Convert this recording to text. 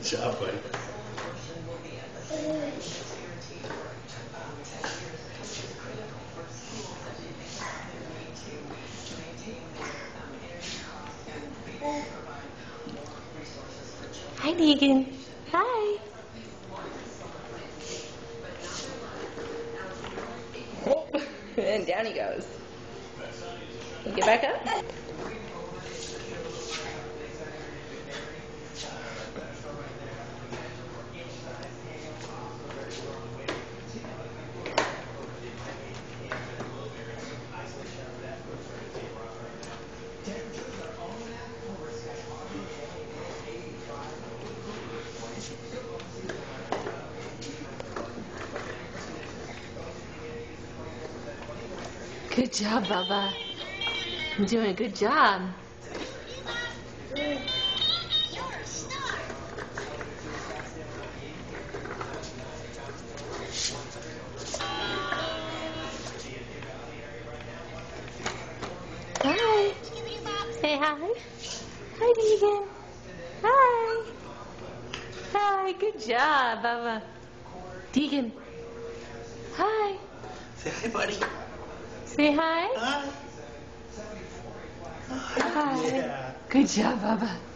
job, buddy. Hi, Deegan. Hi. Oh, and down he goes. Can you get back up? Good job, Bubba. You're doing a good job. Hi. Say hi. Hi, Deegan. Hi. Hi. Good job, Bubba. Deegan. Hi. Say hi, buddy. Say hi. Hi. Hi. Yeah. Good job, Bubba.